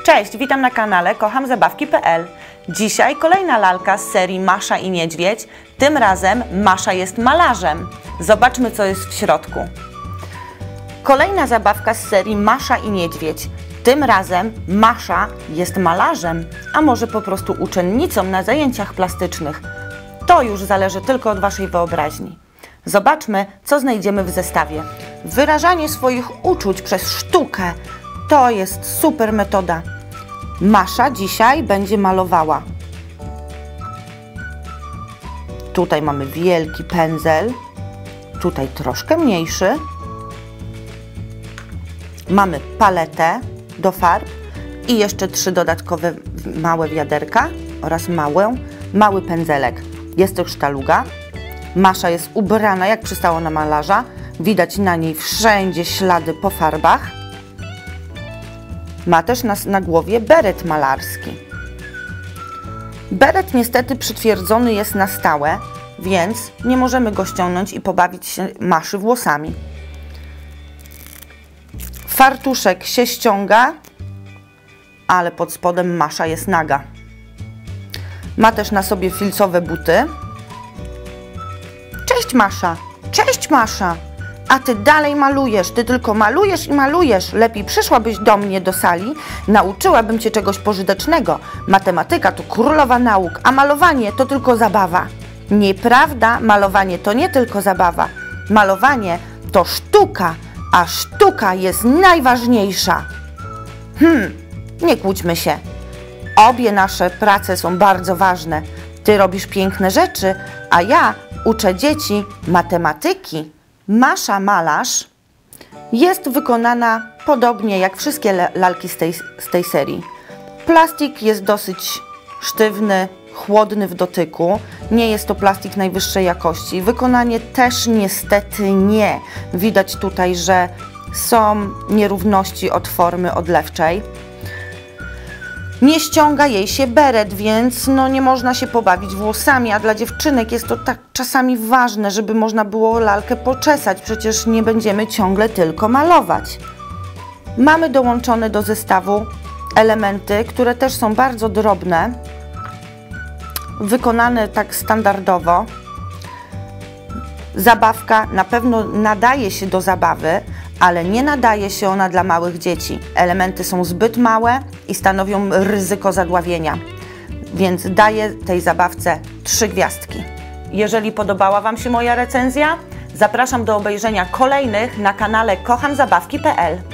Cześć, witam na kanale kochamzabawki.pl. Dzisiaj kolejna lalka z serii Masza i Niedźwiedź. Tym razem Masza jest malarzem. Zobaczmy, co jest w środku. Kolejna zabawka z serii Masza i Niedźwiedź. Tym razem Masza jest malarzem, a może po prostu uczennicą na zajęciach plastycznych. To już zależy tylko od Waszej wyobraźni. Zobaczmy, co znajdziemy w zestawie. Wyrażanie swoich uczuć przez sztukę to jest super metoda. Masza dzisiaj będzie malowała. Tutaj mamy wielki pędzel, tutaj troszkę mniejszy. Mamy paletę do farb i jeszcze 3 dodatkowe małe wiaderka oraz mały pędzelek. Jest to sztaluga. Masza jest ubrana jak przystało na malarza. Widać na niej wszędzie ślady po farbach. Ma też na głowie beret malarski. Beret niestety przytwierdzony jest na stałe, więc nie możemy go ściągnąć i pobawić się Maszy włosami. Fartuszek się ściąga, ale pod spodem Masza jest naga. Ma też na sobie filcowe buty. Cześć Masza! Cześć Masza! A ty dalej malujesz, ty tylko malujesz i malujesz. Lepiej przyszłabyś do mnie do sali, nauczyłabym cię czegoś pożytecznego. Matematyka to królowa nauk, a malowanie to tylko zabawa. Nieprawda, malowanie to nie tylko zabawa. Malowanie to sztuka, a sztuka jest najważniejsza. Nie kłóćmy się. Obie nasze prace są bardzo ważne. Ty robisz piękne rzeczy, a ja uczę dzieci matematyki. Masza malarz jest wykonana podobnie jak wszystkie lalki z tej serii. Plastik jest dosyć sztywny, chłodny w dotyku. Nie jest to plastik najwyższej jakości. Wykonanie też niestety nie. Widać tutaj, że są nierówności od formy odlewczej. Nie ściąga jej się beret, więc nie można się pobawić włosami, a dla dziewczynek jest to tak czasami ważne, żeby można było lalkę poczesać. Przecież nie będziemy ciągle tylko malować. Mamy dołączone do zestawu elementy, które też są bardzo drobne, wykonane tak standardowo. Zabawka na pewno nadaje się do zabawy, ale nie nadaje się ona dla małych dzieci. Elementy są zbyt małe i stanowią ryzyko zadławienia, więc daję tej zabawce 3 gwiazdki. Jeżeli podobała Wam się moja recenzja, zapraszam do obejrzenia kolejnych na kanale kochamzabawki.pl.